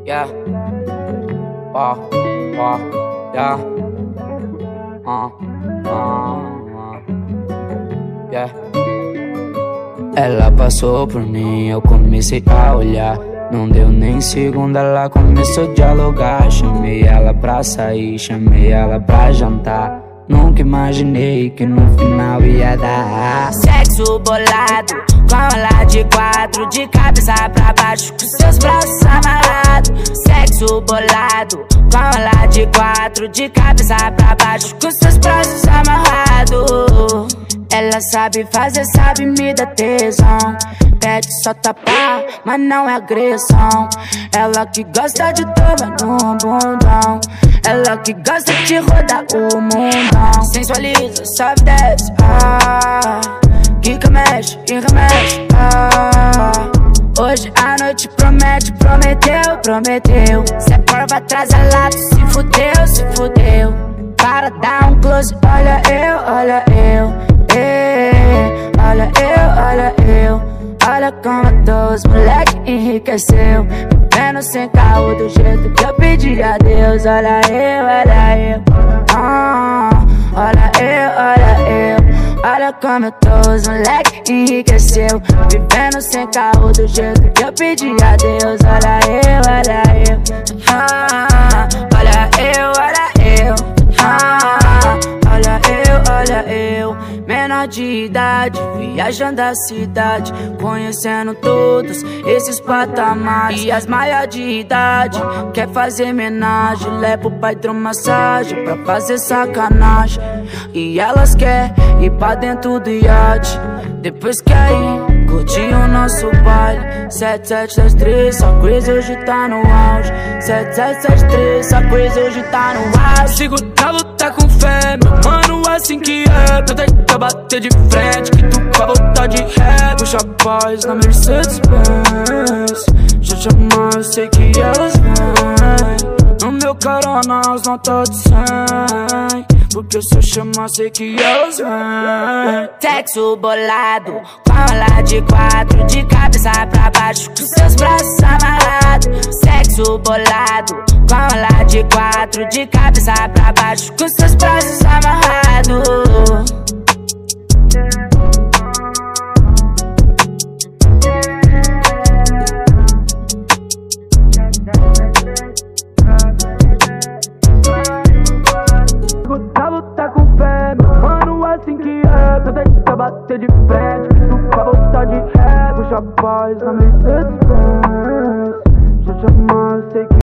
Yeah. Yeah. Yeah. Ela passou por mim, eu comecei a olhar. Não deu nem segundo, ela começou a dialogar. Chamei ela pra sair, chamei ela pra jantar. Nunca imaginei que no final ia dar sexo bolado, com ela de quatro, de cabeça pra baixo, com seus braços amarrados. Sexo bolado, com ela de quatro, de cabeça pra baixo, com seus braços amarrados. Ela sabe fazer, sabe me dar tesão. Pede só tapar, mas não é agressão. Ela que gosta de tomar no bundão, ela que gosta de rodar o mundão. Sensualiza, sobe, desce, quica, mexe e remexe, Hoje a noite promete, prometeu. Se a porva atrás, ela se fudeu. Para dar um close, olha eu. Olha eu. Olha como a todos, moleque enriqueceu. Vivendo sem carro do jeito que eu pedi a Deus. Olha eu. Olha eu. Olha como eu tô, os moleque enriqueceu. Vivendo sem carro do jeito que eu pedi a Deus. Olha eu. Olha eu, menor de idade, viajando a cidade, conhecendo todos esses patamares. E as maior de idade quer fazer homenagem, leva o pai hidromassagem pra fazer sacanagem. E elas quer ir pra dentro do iate, depois quer ir curtir o nosso baile. 7773, só coisa hoje tá no auge. 7773, só coisa hoje tá no auge. Sigo na luta com fé, meu mano, assim que é. Não tem que bater de frente, que tu vai voltar de ré. Puxa a paz na Mercedes-Benz, já chamar, eu sei que elas vêm. No meu carona as notas de 100, porque se eu chamar, sei que elas vêm. Sexo bolado, com ela de quatro, de cabeça pra baixo, com seus braços amarrados. Sexo bolado, com ela de quatro, de cabeça pra baixo, com seus braços amarrados. Na luta com fé, meu mano, assim que é. Não tem que bater de frente, que tu vai voltar de ré. Puxa a paz na Mercedes-Benz, já chamar, eu sei que